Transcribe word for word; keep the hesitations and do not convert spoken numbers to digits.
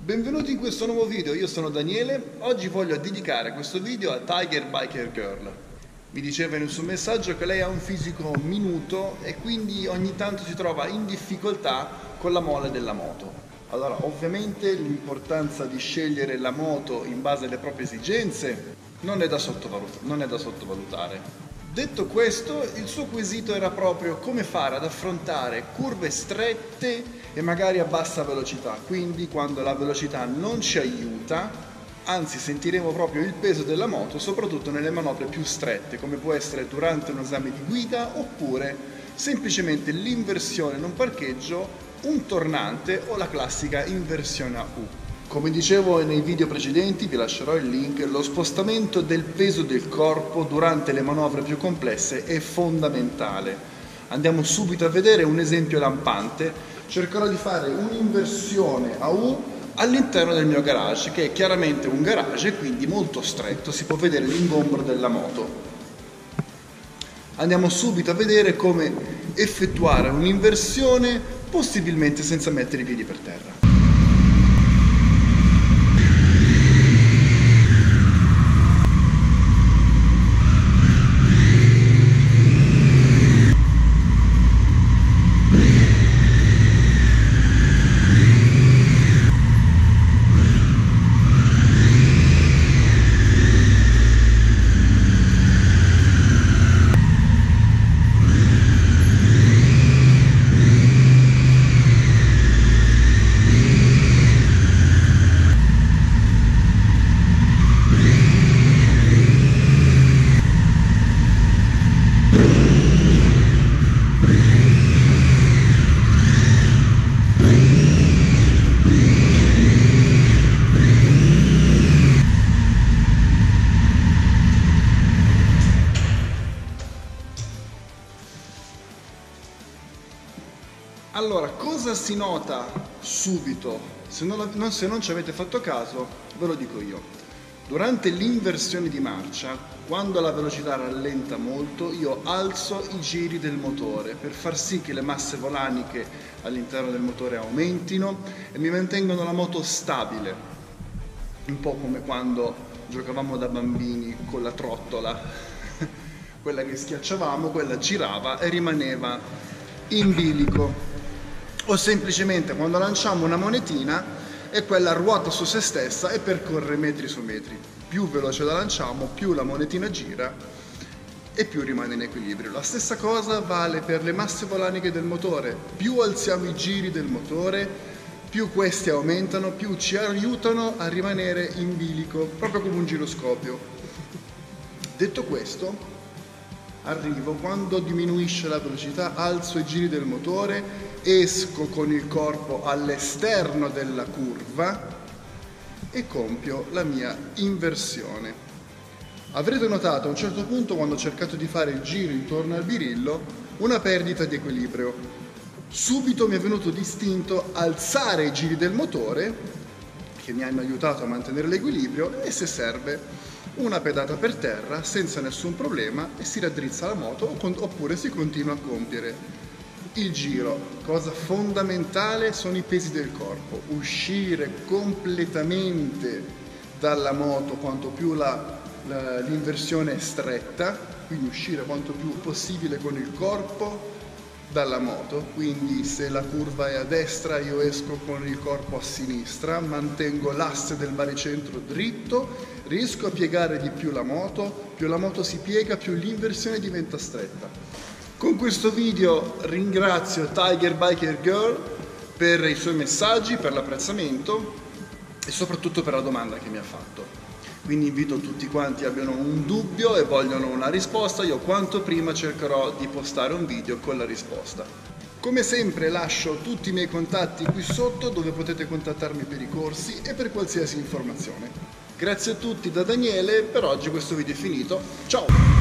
Benvenuti in questo nuovo video, io sono Daniele. Oggi voglio dedicare questo video a Tiger Biker Girl. Mi diceva nel suo messaggio che lei ha un fisico minuto e quindi ogni tanto si trova in difficoltà con la molla della moto. Allora, ovviamente l'importanza di scegliere la moto in base alle proprie esigenze non è da sottovalut- non è da sottovalutare. Detto questo, il suo quesito era proprio come fare ad affrontare curve strette e magari a bassa velocità, quindi quando la velocità non ci aiuta, anzi sentiremo proprio il peso della moto, soprattutto nelle manovre più strette, come può essere durante un esame di guida oppure semplicemente l'inversione in un parcheggio, un tornante o la classica inversione a U. Come dicevo nei video precedenti, vi lascerò il link, lo spostamento del peso del corpo durante le manovre più complesse è fondamentale. Andiamo subito a vedere un esempio lampante. Cercherò di fare un'inversione a U all'interno del mio garage, che è chiaramente un garage, quindi molto stretto, si può vedere l'ingombro della moto. Andiamo subito a vedere come effettuare un'inversione, possibilmente senza mettere i piedi per terra. Allora, cosa si nota subito? Se non, non, se non ci avete fatto caso, ve lo dico io. Durante l'inversione di marcia, quando la velocità rallenta molto, io alzo i giri del motore per far sì che le masse volaniche all'interno del motore aumentino e mi mantengono la moto stabile. Un po' come quando giocavamo da bambini con la trottola, quella che schiacciavamo, quella girava e rimaneva in bilico. O semplicemente quando lanciamo una monetina e quella ruota su se stessa e percorre metri su metri. Più veloce la lanciamo, più la monetina gira e più rimane in equilibrio. La stessa cosa vale per le masse volaniche del motore. Più alziamo i giri del motore, più questi aumentano, più ci aiutano a rimanere in bilico, proprio come un giroscopio. Detto questo, arrivo, quando diminuisce la velocità, alzo i giri del motore, esco con il corpo all'esterno della curva e compio la mia inversione. Avrete notato a un certo punto, quando ho cercato di fare il giro intorno al birillo, una perdita di equilibrio. Subito mi è venuto distinto alzare i giri del motore, che mi hanno aiutato a mantenere l'equilibrio, e se serve una pedata per terra senza nessun problema e si raddrizza la moto, oppure si continua a compiere il giro. Cosa fondamentale sono i pesi del corpo. Uscire completamente dalla moto quanto più la, la, l'inversione è stretta, quindi uscire quanto più possibile con il corpo dalla moto, quindi se la curva è a destra io esco con il corpo a sinistra, mantengo l'asse del baricentro dritto, riesco a piegare di più la moto, più la moto si piega più l'inversione diventa stretta. Con questo video ringrazio Tiger Biker Girl per i suoi messaggi, per l'apprezzamento e soprattutto per la domanda che mi ha fatto. Quindi invito tutti quanti abbiano un dubbio e vogliono una risposta, io quanto prima cercherò di postare un video con la risposta. Come sempre lascio tutti i miei contatti qui sotto, dove potete contattarmi per i corsi e per qualsiasi informazione. Grazie a tutti da Daniele, per oggi questo video è finito, ciao!